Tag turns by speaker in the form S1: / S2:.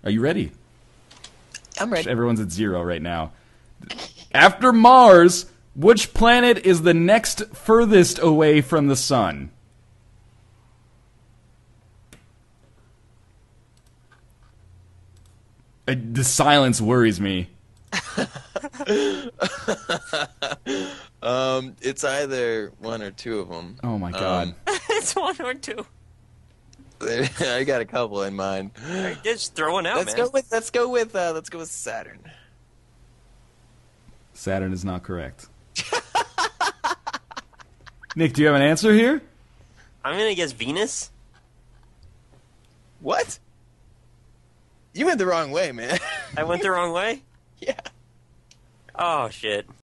S1: Are you ready?
S2: I'm ready.
S1: Everyone's at 0 right now. After Mars, which planet is the next furthest away from the sun? The silence worries me.
S2: It's either one or two of them.
S1: Oh my god.
S3: It's one or two.
S2: I got a couple in mind.
S3: Right, just throw one out,
S2: Let's
S3: man.
S2: go with Saturn.
S1: Saturn is not correct. Nick, do you have an answer here?
S3: I'm gonna guess Venus.
S2: What? You went the wrong way, man.
S3: I went the wrong way?
S2: Yeah.
S3: Oh, shit.